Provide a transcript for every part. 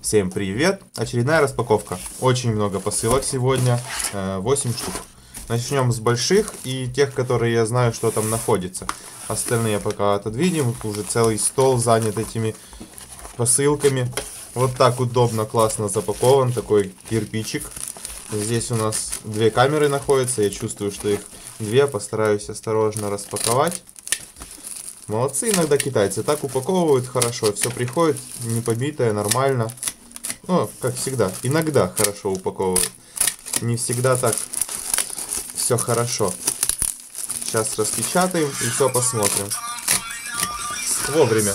Всем привет! Очередная распаковка. Очень много посылок сегодня, 8 штук. Начнем с больших и тех, которые я знаю, что там находится. Остальные пока отодвинем, уже целый стол занят этими посылками. Вот так удобно, классно запакован такой кирпичик. Здесь у нас две камеры находятся, я чувствую, что их две, постараюсь осторожно распаковать. Молодцы иногда китайцы, так упаковывают хорошо, все приходит не побитое, нормально. Ну, как всегда, иногда хорошо упаковывают. Не всегда так все хорошо. Сейчас распечатаем и все посмотрим. Вовремя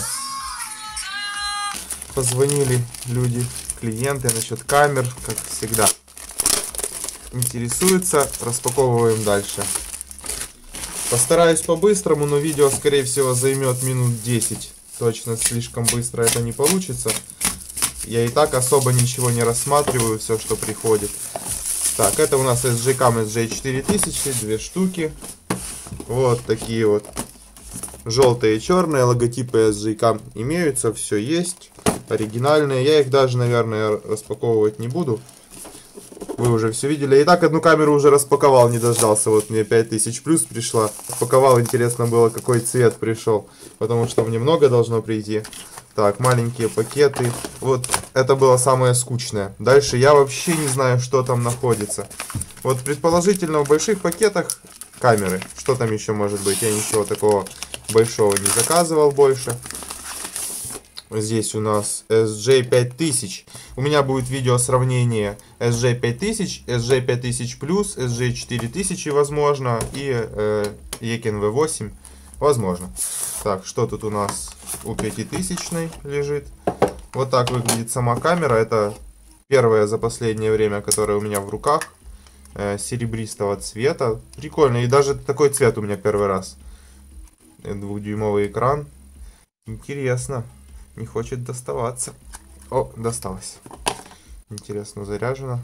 позвонили люди, клиенты насчет камер, как всегда. Интересуются, распаковываем дальше. Постараюсь по-быстрому, но видео, скорее всего, займет минут 10. Точно слишком быстро это не получится. Я и так особо ничего не рассматриваю, все, что приходит. Так, это у нас SG-Cam SG4000, две штуки. Вот такие вот. Желтые и черные логотипы SG-Cam имеются, все есть. Оригинальные. Я их даже, наверное, распаковывать не буду. Вы уже все видели. И так одну камеру уже распаковал, не дождался. Вот мне 5000 плюс пришла. Распаковал, интересно было, какой цвет пришел. Потому что мне много должно прийти. Так, маленькие пакеты. Вот это было самое скучное. Дальше я вообще не знаю, что там находится. Вот предположительно в больших пакетах камеры. Что там еще может быть? Я ничего такого большого не заказывал больше. Здесь у нас SG5000. У меня будет видео сравнение SG5000, SG5000 Plus, SG4000 возможно и Ekin V8 возможно. Так, что тут у нас у 5000 лежит? Вот так выглядит сама камера. Это первая за последнее время, которая у меня в руках. Серебристого цвета. Прикольно. И даже такой цвет у меня первый раз. 2-дюймовый экран. Интересно. Не хочет доставаться. О, досталось. Интересно, заряжено.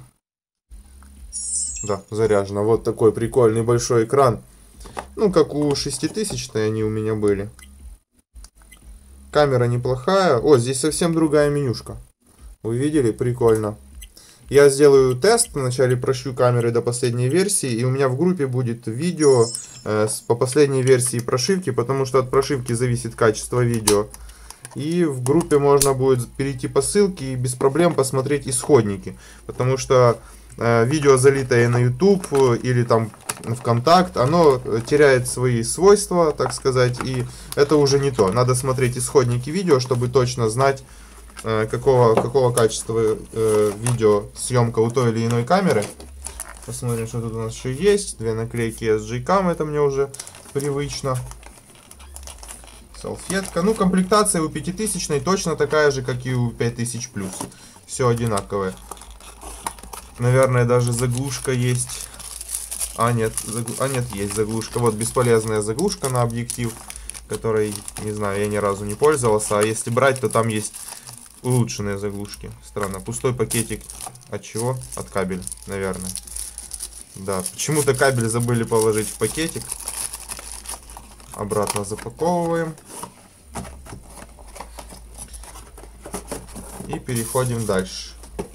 Да, заряжено. Вот такой прикольный большой экран. Ну, как у 6000 они у меня были. Камера неплохая. О, здесь совсем другая менюшка. Вы видели? Прикольно. Я сделаю тест. Вначале прощу камеры до последней версии. И у меня в группе будет видео по последней версии прошивки. Потому что от прошивки зависит качество видео. И в группе можно будет перейти по ссылке и без проблем посмотреть исходники. Потому что видео, залитое на YouTube или там ВКонтакт, оно теряет свои свойства, так сказать. И это уже не то. Надо смотреть исходники видео, чтобы точно знать, какого качества видео съемка у той или иной камеры. Посмотрим, что тут у нас еще есть. Две наклейки SG-Cam, это мне уже привычно. Салфетка. Ну, комплектация у 5000 точно такая же, как и у 5000 плюс. Все одинаковое. Наверное, даже заглушка есть. Нет, есть заглушка. Вот бесполезная заглушка на объектив, которой, не знаю, я ни разу не пользовался. А если брать, то там есть улучшенные заглушки. Странно. Пустой пакетик. От чего? От кабеля, наверное. Да, почему-то кабель забыли положить в пакетик. Обратно запаковываем. И переходим дальше.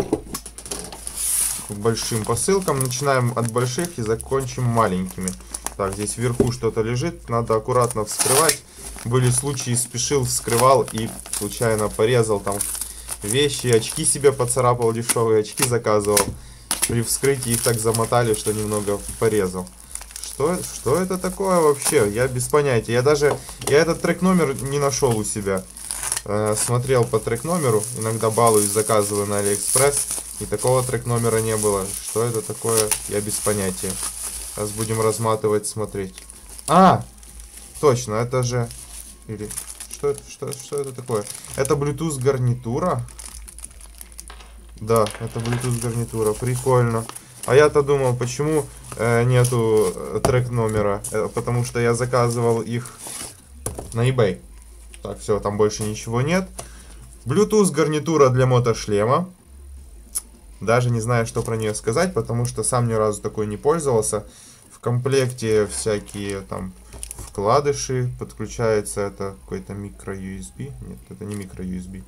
К большим посылкам. Начинаем от больших и закончим маленькими. Так, здесь вверху что-то лежит. Надо аккуратно вскрывать. Были случаи, спешил, вскрывал и случайно порезал там вещи. Очки себе поцарапал, дешевые очки заказывал. При вскрытии их так замотали, что немного порезал. Что это такое вообще? Я без понятия. Я этот трек-номер не нашел у себя. Смотрел по трек-номеру. Иногда балуюсь, заказываю на Алиэкспресс. И такого трек-номера не было. Что это такое? Я без понятия. Сейчас будем разматывать, смотреть. Точно, это же... Или... Что это такое? Это Bluetooth гарнитура? Да, это Bluetooth гарнитура. Прикольно. А я-то думал, почему нету трек номера. Потому что я заказывал их на eBay. Так, все, там больше ничего нет. Bluetooth гарнитура для мотошлема. Даже не знаю, что про нее сказать, потому что сам ни разу такой не пользовался. В комплекте всякие там вкладыши. Подключается это какой-то микро USB. Нет, это не микро USB.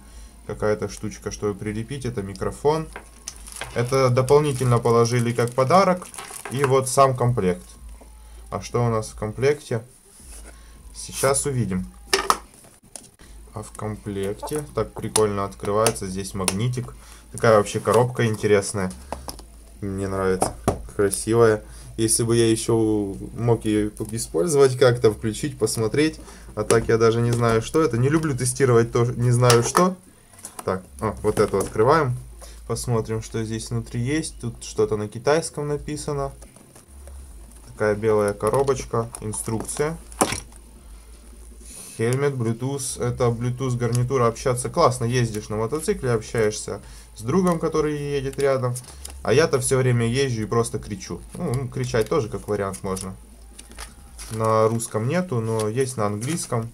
какая-то штучка, чтобы прилепить. Это микрофон. Это дополнительно положили как подарок. И вот сам комплект. А что у нас в комплекте? Сейчас увидим. А в комплекте так прикольно открывается. Здесь магнитик. Такая вообще коробка интересная. Мне нравится. Красивая. Если бы я еще мог ее использовать как-то, включить, посмотреть. А так я даже не знаю, что это. Не люблю тестировать тоже, не знаю что. Так, вот это открываем. Посмотрим, что здесь внутри есть. Тут что-то на китайском написано. Такая белая коробочка. Инструкция. Хельмет, Bluetooth. Это Bluetooth гарнитура. Общаться классно. Ездишь на мотоцикле, общаешься с другом, который едет рядом. А я-то все время езжу и просто кричу. Ну, кричать тоже как вариант можно. На русском нету, но есть на английском.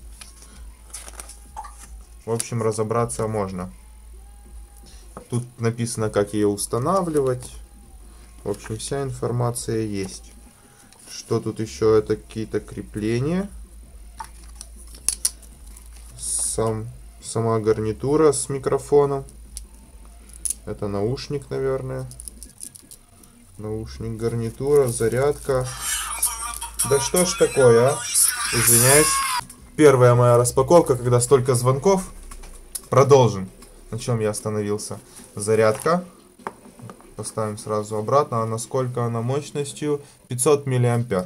В общем, разобраться можно. Тут написано, как ее устанавливать. В общем, вся информация есть. Что тут еще? Это какие-то крепления. Сама гарнитура с микрофоном. Это наушник, наверное. Наушник, гарнитура, зарядка. Да что ж такое, а? Извиняюсь. Первая моя распаковка, когда столько звонков. Продолжим. На чем я остановился? Зарядка. Поставим сразу обратно. А насколько она мощностью? 500 миллиампер.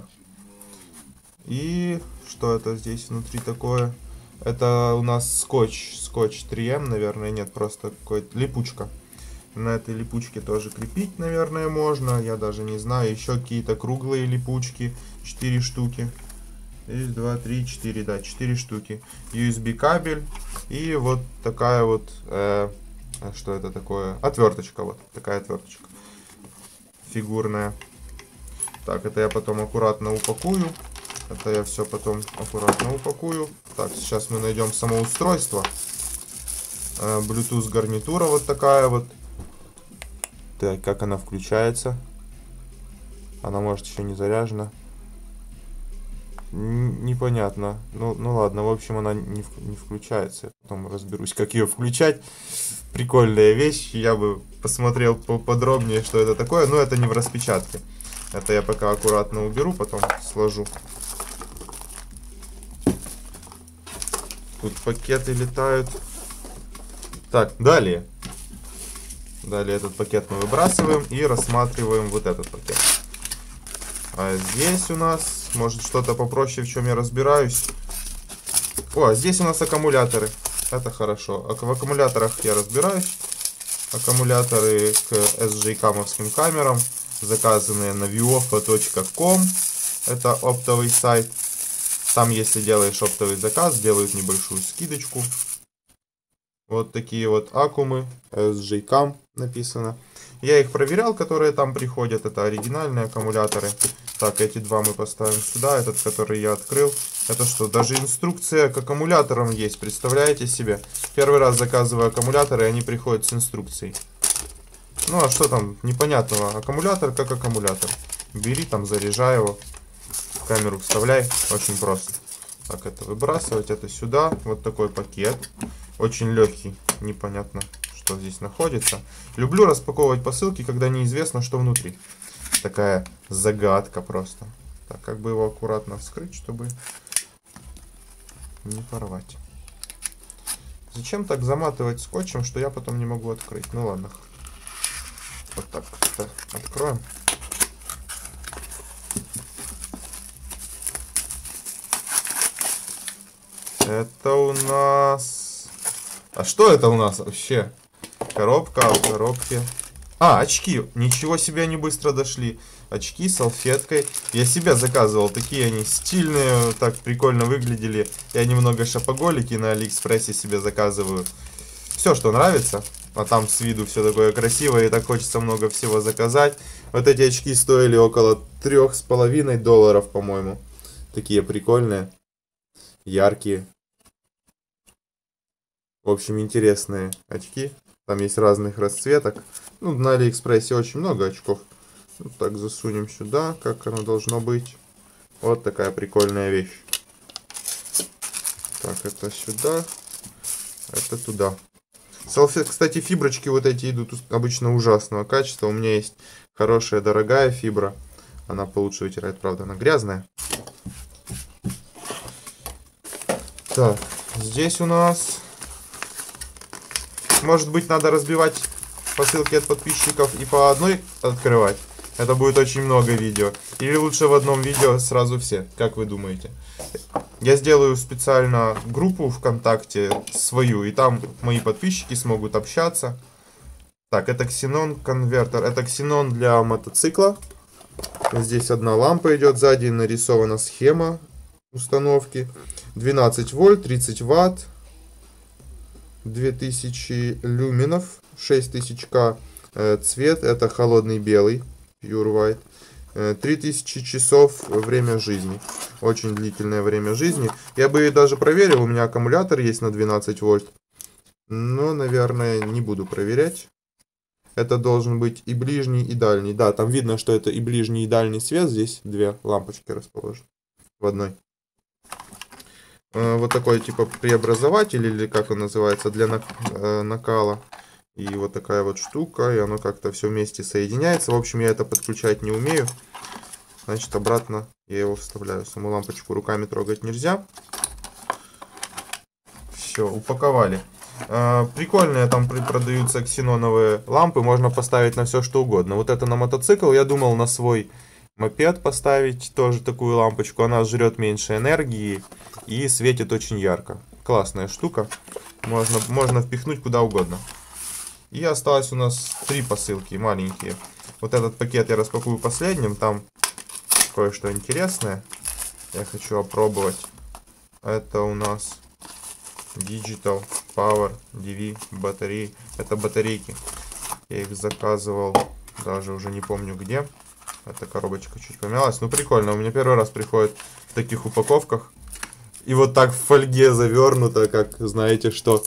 И что это здесь внутри такое? Это у нас скотч 3М, наверное. Нет, просто какая-то липучка. На этой липучке тоже крепить, наверное, можно. Я даже не знаю. Еще какие-то круглые липучки. 4 штуки. 1, 2, 3, 4. Да, 4 штуки. USB кабель. И вот такая вот... что это такое? Отверточка. Вот такая отверточка. Фигурная. Так, это я потом аккуратно упакую. Это я все потом аккуратно упакую. Так, сейчас мы найдем само устройство. Bluetooth гарнитура вот такая вот. Так, как она включается? Она может еще не заряжена. Непонятно. Ну ладно, в общем, она не включается. Я потом разберусь, как ее включать. Прикольная вещь. Я бы посмотрел поподробнее, что это такое. Но это не в распечатке. Это я пока аккуратно уберу, потом сложу. Тут пакеты летают. Так, далее. Далее этот пакет мы выбрасываем и рассматриваем вот этот пакет. А здесь у нас, может, что-то попроще, в чем я разбираюсь. О, здесь у нас аккумуляторы. Это хорошо. В аккумуляторах я разбираюсь. Аккумуляторы к SJ-камовским камерам, заказанные на viofa.com. Это оптовый сайт. Там, если делаешь оптовый заказ, делают небольшую скидочку. Вот такие вот аккумы, SJ-Cam написано. Я их проверял, которые там приходят. Это оригинальные аккумуляторы. Так, эти два мы поставим сюда. Этот, который я открыл. Это что, даже инструкция к аккумуляторам есть. Представляете себе? Первый раз заказываю аккумуляторы, и они приходят с инструкцией. Ну, а что там непонятного? Аккумулятор как аккумулятор. Бери там, заряжай его. В камеру вставляй. Очень просто. Так, это выбрасывать, это сюда. Вот такой пакет. Очень легкий. Непонятно, что здесь находится. Люблю распаковывать посылки, когда неизвестно, что внутри. Такая загадка просто. Так, как бы его аккуратно вскрыть, чтобы не порвать. Зачем так заматывать скотчем, что я потом не могу открыть? Ну ладно. Вот так как-то откроем. Это у нас... А что это у нас вообще? Коробка, в коробке. А, очки. Ничего себе, они быстро дошли. Очки с салфеткой. Я себе заказывал. Такие они стильные, так прикольно выглядели. Я немного шопоголики на Алиэкспрессе себе заказываю. Все, что нравится. А там с виду все такое красивое. И так хочется много всего заказать. Вот эти очки стоили около $3,5, по-моему. Такие прикольные. Яркие. В общем, интересные очки. Там есть разных расцветок. Ну, на Алиэкспрессе очень много очков. Вот так засунем сюда, как оно должно быть. Вот такая прикольная вещь. Так, это сюда. Это туда. Салфет, кстати, фиброчки вот эти идут обычно ужасного качества. У меня есть хорошая, дорогая фибра. Она получше вытирает, правда, она грязная. Так, здесь у нас... Может быть, надо разбивать посылки от подписчиков и по одной открывать? Это будет очень много видео. Или лучше в одном видео сразу все? Как вы думаете? Я сделаю специально группу ВКонтакте свою, и там мои подписчики смогут общаться. Так, это ксенон конвертер. Это ксенон для мотоцикла. Здесь одна лампа идет, сзади нарисована схема установки. 12 вольт, 30 ватт, 2000 люменов, 6000К. Цвет это холодный белый, pure white. 3000 часов время жизни. Очень длительное время жизни. Я бы даже проверил, у меня аккумулятор есть на 12 вольт. Но, наверное, не буду проверять. Это должен быть и ближний, и дальний. Да, там видно, что это и ближний, и дальний свет. Здесь две лампочки расположены в одной. Вот такой типа преобразователь, или как он называется, для накала. И вот такая вот штука, и оно как-то все вместе соединяется. В общем, я это подключать не умею. Значит, обратно я его вставляю. Саму лампочку руками трогать нельзя. Все, упаковали. Прикольные там продаются ксеноновые лампы. Можно поставить на все что угодно. Вот это на мотоцикл. Я думал на свой мопед поставить тоже такую лампочку. Она жрет меньше энергии и светит очень ярко. Классная штука. Можно впихнуть куда угодно. И осталось у нас 3 посылки маленькие. Вот этот пакет я распакую последним. Там кое-что интересное. Я хочу опробовать. Это у нас Digital Power DV батареи. Это батарейки. Я их заказывал. Даже уже не помню где. Эта коробочка чуть помялась. Ну прикольно. У меня первый раз приходит в таких упаковках. И вот так в фольге завернуто, как знаете что.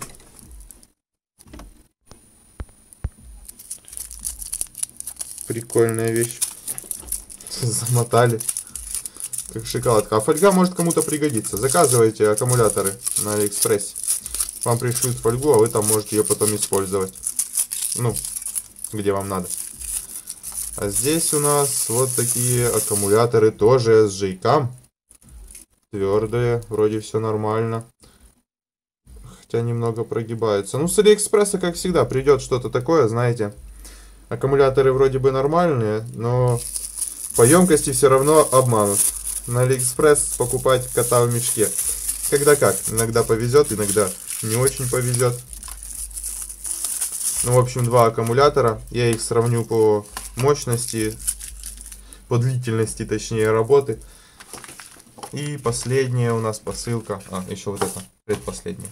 Прикольная вещь. Замотали. Как шоколадка. А фольга может кому-то пригодиться. Заказывайте аккумуляторы на Алиэкспрессе. Вам пришлют фольгу, а вы там можете ее потом использовать. Ну, где вам надо. А здесь у нас вот такие аккумуляторы. Тоже с жейкам. Твердые. Вроде все нормально. Хотя немного прогибаются. Ну, с Алиэкспресса, как всегда, придет что-то такое, знаете. Аккумуляторы вроде бы нормальные, но по емкости все равно обманут. На Алиэкспресс покупать кота в мешке. Когда как. Иногда повезет, иногда не очень повезет. Ну, в общем, 2 аккумулятора. Я их сравню по мощности, по длительности, точнее, работы. И последняя у нас посылка. А, еще вот это, предпоследняя.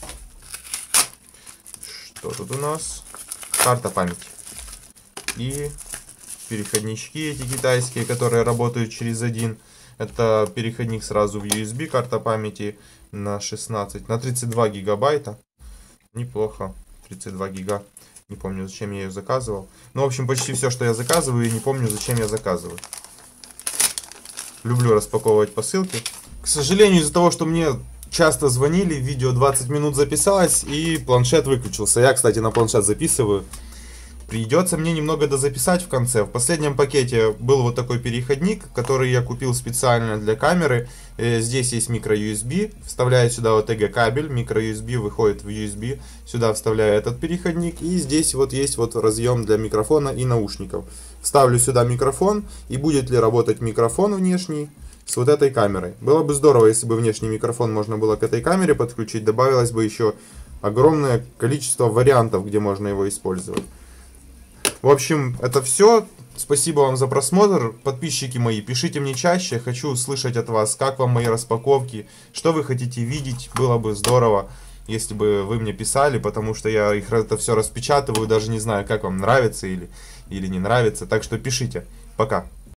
Что тут у нас? Карта памяти. И переходнички эти китайские, которые работают через один. Это переходник сразу в USB, карта памяти на 32 гигабайта. Неплохо, 32 гига. Не помню, зачем я ее заказывал. Ну, в общем, почти все, что я заказываю, и не помню, зачем я заказываю. Люблю распаковывать посылки. К сожалению, из-за того, что мне часто звонили, видео 20 минут записалось, и планшет выключился. Я, кстати, на планшет записываю. Придется мне немного дозаписать в конце. В последнем пакете был вот такой переходник, который я купил специально для камеры. Здесь есть micro-USB. Вставляю сюда OTG кабель. Micro-USB выходит в USB. Сюда вставляю этот переходник. И здесь вот есть вот разъем для микрофона и наушников. Вставлю сюда микрофон. И будет ли работать микрофон внешний с вот этой камерой. Было бы здорово, если бы внешний микрофон можно было к этой камере подключить. Добавилось бы еще огромное количество вариантов, где можно его использовать. В общем, это все. Спасибо вам за просмотр. Подписчики мои, пишите мне чаще. Хочу услышать от вас, как вам мои распаковки, что вы хотите видеть. Было бы здорово, если бы вы мне писали, потому что я их это все распечатываю. Даже не знаю, как вам нравится или не нравится. Так что пишите. Пока.